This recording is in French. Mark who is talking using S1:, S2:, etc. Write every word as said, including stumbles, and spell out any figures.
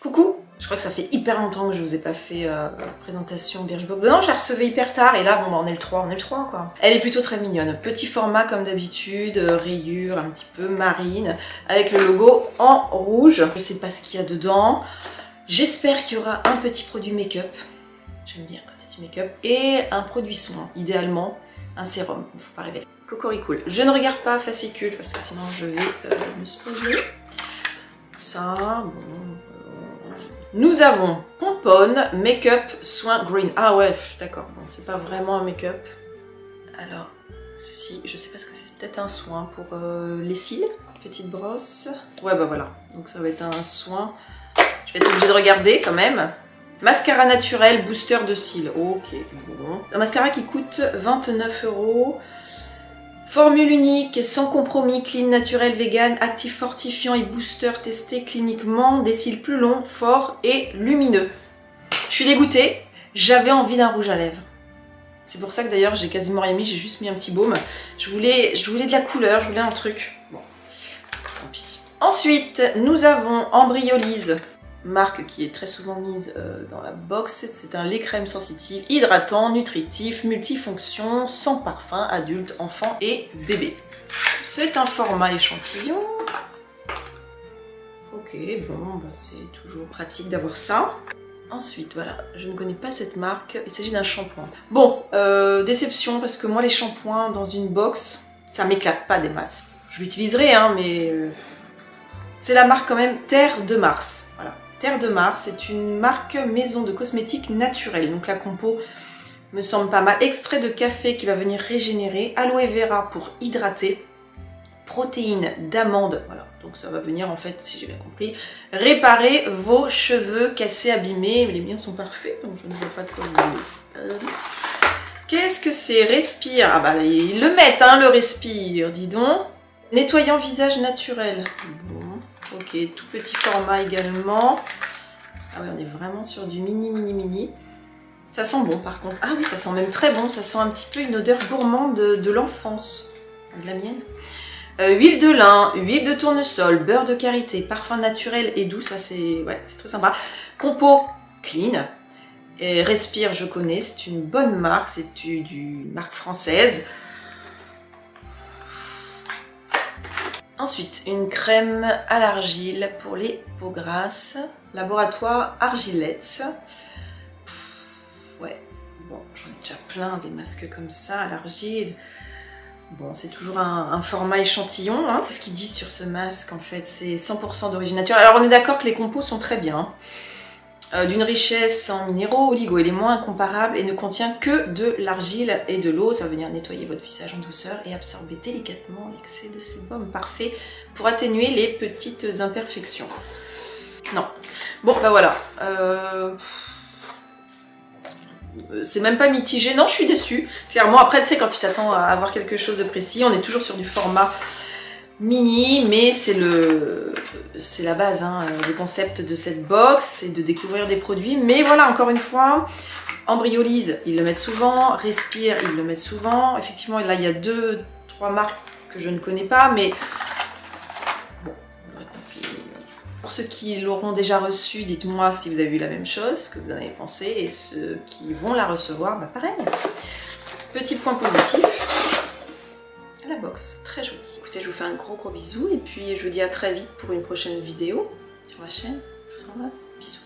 S1: Coucou! Je crois que ça fait hyper longtemps que je vous ai pas fait euh, la présentation Birchbox. Non, je la recevais hyper tard et là, bon, bah, on est le trois, on est le trois quoi. Elle est plutôt très mignonne. Petit format comme d'habitude, rayure un petit peu marine, avec le logo en rouge. Je sais pas ce qu'il y a dedans. J'espère qu'il y aura un petit produit make-up. J'aime bien quand il y a du make-up. Et un produit soin, idéalement un sérum, il ne faut pas rêver. Cocoricool. Je ne regarde pas fascicule parce que sinon je vais euh, me spoiler. Ça, bon... Nous avons Pomponne, make-up, soin green. Ah ouais, d'accord, bon, c'est pas vraiment un make-up. Alors, ceci, je sais pas ce que c'est, peut-être un soin pour euh, les cils. Petite brosse. Ouais, bah voilà, donc ça va être un soin. Je vais être obligée de regarder quand même. Mascara naturel, booster de cils. Ok, bon. Un mascara qui coûte vingt-neuf euros. Formule unique, sans compromis, clean, naturel, vegan, actif, fortifiant et booster testé cliniquement, des cils plus longs, forts et lumineux. Je suis dégoûtée, j'avais envie d'un rouge à lèvres. C'est pour ça que d'ailleurs j'ai quasiment rien mis, j'ai juste mis un petit baume. Je voulais, je voulais de la couleur, je voulais un truc. Bon, tant pis. Ensuite, nous avons Embryolise. Marque qui est très souvent mise euh, dans la box, c'est un lait crème sensitive, hydratant, nutritif, multifonction, sans parfum, adulte, enfant et bébé. C'est un format échantillon. Ok, bon, bah, c'est toujours pratique d'avoir ça. Ensuite, voilà, je ne connais pas cette marque, il s'agit d'un shampoing. Bon, euh, déception parce que moi les shampoings dans une box, ça m'éclate pas des masses. Je l'utiliserai, hein, mais euh, c'est la marque quand même Terre de Mars, voilà. Terre de Mars, c'est une marque maison de cosmétiques naturelle. Donc la compo me semble pas mal. Extrait de café qui va venir régénérer, aloe vera pour hydrater, protéines d'amande, voilà. Donc ça va venir en fait, si j'ai bien compris, réparer vos cheveux cassés, abîmés. Les miens sont parfaits, donc je ne vois pas de quoi vous voulez. Euh... Qu'est-ce que c'est? Respire. Ah bah ils le mettent, hein, le respire, dis donc. Nettoyant visage naturel. Bon. Ok, tout petit format également. Ah oui, on est vraiment sur du mini, mini, mini. Ça sent bon par contre. Ah oui, ça sent même très bon. Ça sent un petit peu une odeur gourmande de, de l'enfance. De la mienne. Euh, huile de lin, huile de tournesol, beurre de karité, parfum naturel et doux. Ça, c'est ouais, c'est très sympa. Compo clean. Et Respire, je connais. C'est une bonne marque. C'est du, du marque française. Ensuite, une crème à l'argile pour les peaux grasses. Laboratoire Argilette. Ouais, bon, j'en ai déjà plein des masques comme ça à l'argile. Bon, c'est toujours un, un format échantillon. Hein. Ce qu'ils disent sur ce masque, en fait, c'est cent pour cent d'origine naturelle. Alors, on est d'accord que les compos sont très bien. Hein. Euh, D'une richesse en minéraux, oligo-éléments incomparables et ne contient que de l'argile et de l'eau. Ça va venir nettoyer votre visage en douceur et absorber délicatement l'excès de sébum parfait pour atténuer les petites imperfections. Non. Bon, bah voilà. Euh... C'est même pas mitigé. Non, je suis déçue. Clairement, après, tu sais, quand tu t'attends à avoir quelque chose de précis, on est toujours sur du format mini, mais c'est le c'est la base, hein, le concept de cette box, c'est de découvrir des produits. Mais voilà, encore une fois, Embryolise, ils le mettent souvent, Respire, ils le mettent souvent. Effectivement, là, il y a deux, trois marques que je ne connais pas, mais bon, pour ceux qui l'auront déjà reçu, dites-moi si vous avez vu la même chose, ce que vous en avez pensé, et ceux qui vont la recevoir, bah pareil. Petit point positif. La box, très jolie. Écoutez, je vous fais un gros gros bisou et puis je vous dis à très vite pour une prochaine vidéo sur ma chaîne. Je vous embrasse, bisous.